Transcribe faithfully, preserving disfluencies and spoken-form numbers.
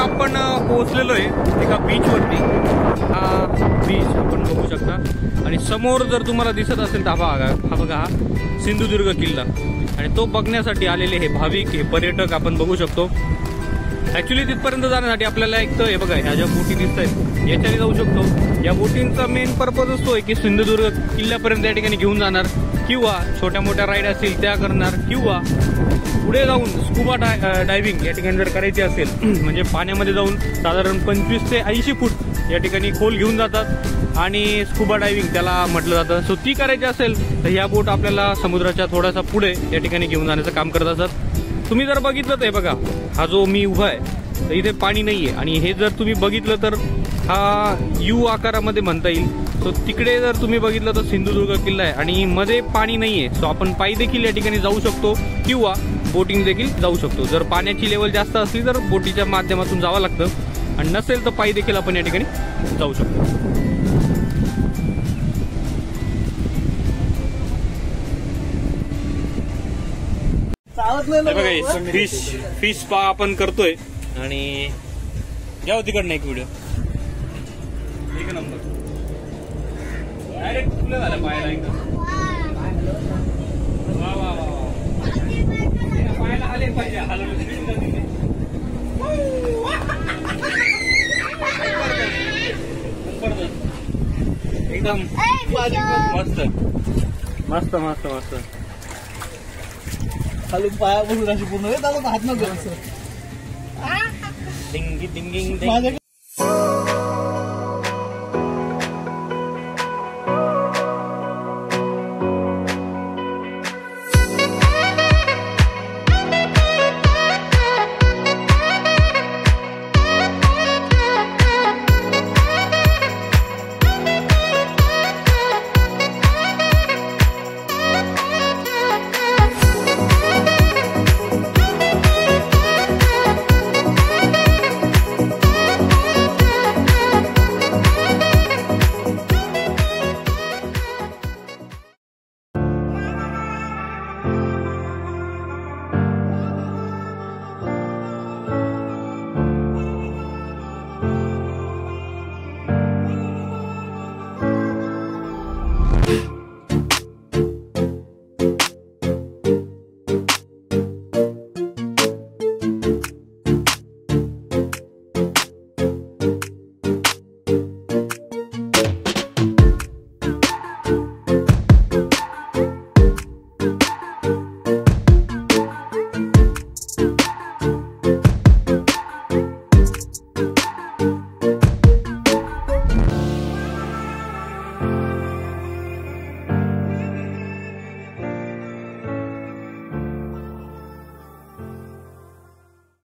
आपण पोहोचलेलो आहे एका बीच वरती. हा बीच आपण बघू शकता आणि समोर जर तुम्हाला दिसत असेल तर हा हा बघा हा सिंधुदुर्ग किल्ला आणि तो बघण्यासाठी आलेले हे भाविक हे पर्यटक आपण बघू शकतो. ऍक्च्युली तिथपर्यंत जाण्यासाठी आपल्याला एक तर हे बघा ह्या ज्या बोटी दिसत आहेत याच्याने जाऊ शकतो. या बोटींचा मेन पर्पज असतोय की सिंधुदुर्ग किल्ल्यापर्यंत या ठिकाणी घेऊन जाणार किंवा छोट्या मोठ्या राईड असतील त्या करणार किंवा पुढे जाऊन स्कुबा डायव्हिंग या ठिकाणी जर करायची असेल म्हणजे पाण्यामध्ये जाऊन साधारण पंचवीस ते ऐंशी फूट या ठिकाणी खोल घेऊन जातात आणि स्कुबा डायव्हिंग त्याला म्हटलं जातं. सो ती करायची असेल तर ह्या बोट आपल्याला समुद्राच्या थोडासा पुढे या ठिकाणी घेऊन जाण्याचं काम करत असतात. तुम्ही जर बघितलं तर बघा हा जो मी उभा आहे तर इथे पाणी नाहीये आणि हे जर तुम्ही बघितलं तर हा यू आकारामध्ये म्हणता येईल. सो तिकडे जर तुम्ही बघितलं तर सिंधुदुर्ग किल्ला आहे आणि मध्ये पाणी नाहीये. सो आपण पायी देखील या ठिकाणी जाऊ शकतो किंवा बोटिंग देखील जाऊ शकतो. जर पाण्याची लेवल जास्त असली तर बोटीच्या माध्यमातून जावं लागतं आणि नसेल तर पायी देखील आपण या ठिकाणी जाऊ शकतो. फिश फिश स्पा आपण करतोय आणि या तिकडनं एक व्हिडिओ एक नंबर डायरेक्ट फुलं झालं पायाला एकदम. वा वा वा पायाला आले पाहिजे हलवलं एकदम मस्त मस्त मस्त मस्त खालून पाया बसून अशी पूर्ण हात नको डिंगी डिंगिंग